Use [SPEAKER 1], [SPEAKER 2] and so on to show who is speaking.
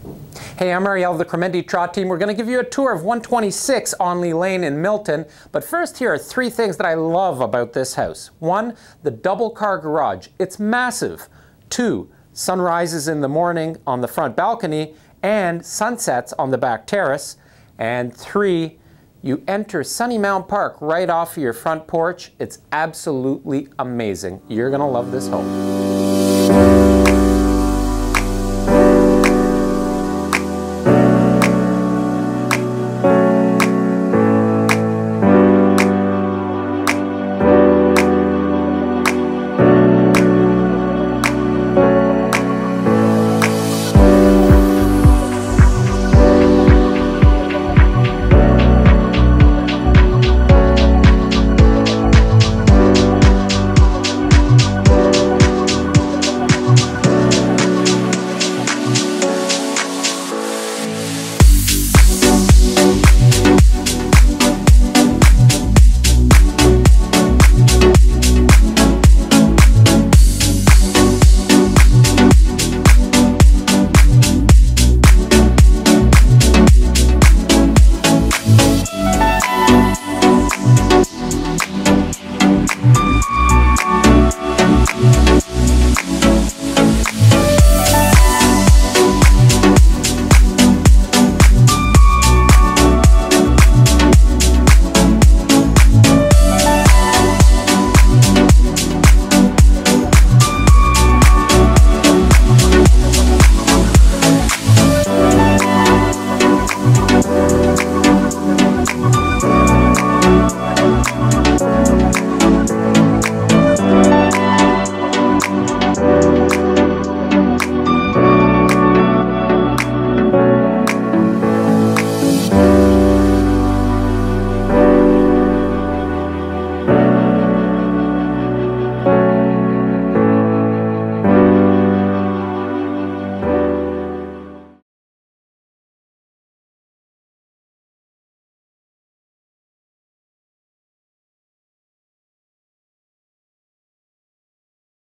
[SPEAKER 1] Hey, I'm Ariel of the Kormendy Trott team. We're going to give you a tour of 126 Onley Lane in Milton. But first, here are 3 things that I love about this house. 1, the double car garage. It's massive. 2, sunrises in the morning on the front balcony and sunsets on the back terrace. And 3, you enter Sunnymount Park right off of your front porch. It's absolutely amazing. You're going to love this home.